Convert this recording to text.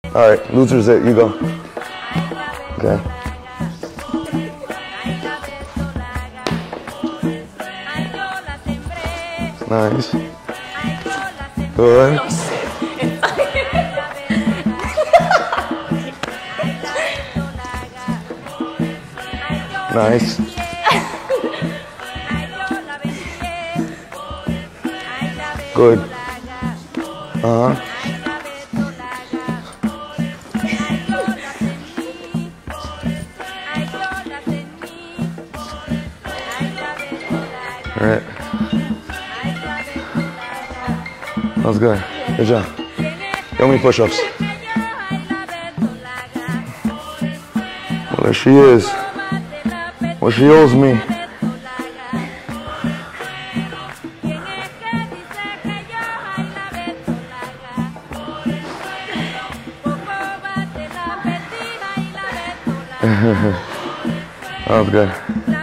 All right, loser's it. You go. Okay. Nice. Good. Nice. Good. Uh-huh. All right. That was good. Good job. How many push-ups? Well, there she is. What she owes me. That was good.